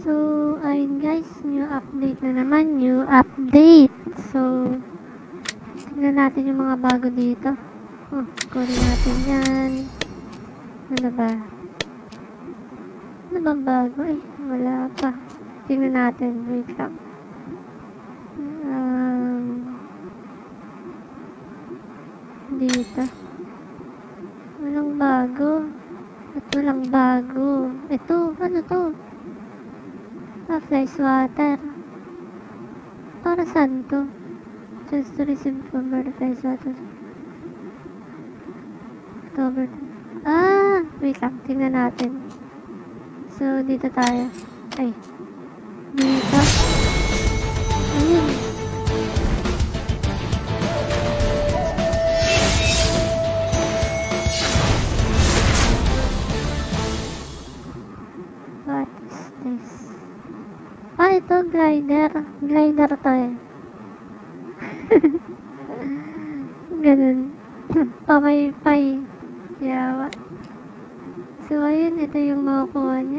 So, ayun guys, new update na naman, new update. So, tignan natin yung mga bago dito. Oh, kunin natin yan. Ano ba? Ano bang bago eh? Wala pa. Tignan natin, wait lang. Dito. Walang bago. Ito lang bago. Ito, ano to? Flash water. Para saan to? Just to receive from the flash water. October. Wait lang. Tingnan natin. So, dito tayo. Ay. Dito. Ayun. What is this? Ito, glider. Glider to eh. Ganun. Pamay-pay. Yawa. So, ayun. Ito yung makukuha niya.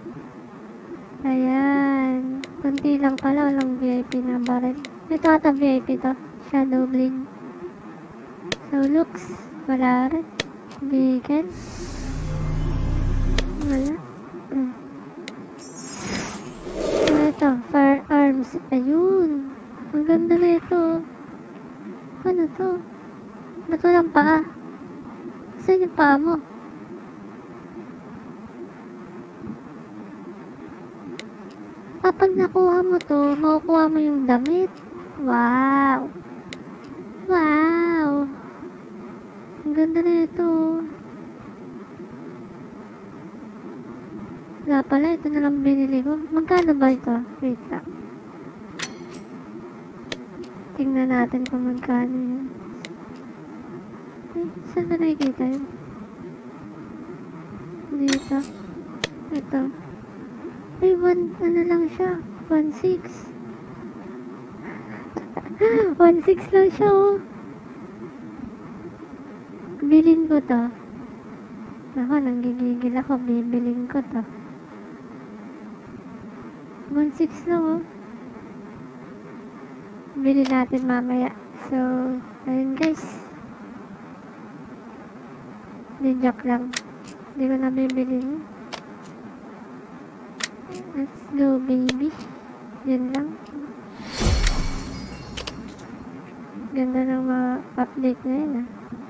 Ayan. Kunti lang pala. Walang VIP na baril. Ito ata VIP to. Shadow Blade. So, looks. Wala rin. Beacon. Wala. Ito, firearms. Ayun. Ang ganda na ito. Ano to? Ba't walang paa? Saan yung paa mo? Kapag nakuha mo to, makukuha mo yung damit. Wow! Wow! Ang ganda na ito. Wala pala, ito na lang binili ko. Magkano ba ito? Wait lang. Tingnan natin kung magkano yun. Saan na nakikita yun? Dito. Ito. Ay, ano lang siya? 1.6. 1.6 lang siya, oh. Bilhin ko to. Ako, nanggigigil ako. Bibilin ko to. 1.6 lang, oh. Bili natin mamaya. So, ayun guys. Hindi, joke lang. Hindi ko na bibilin. Let's go, baby. Yun lang. Ganda ng mga update na yun, ah.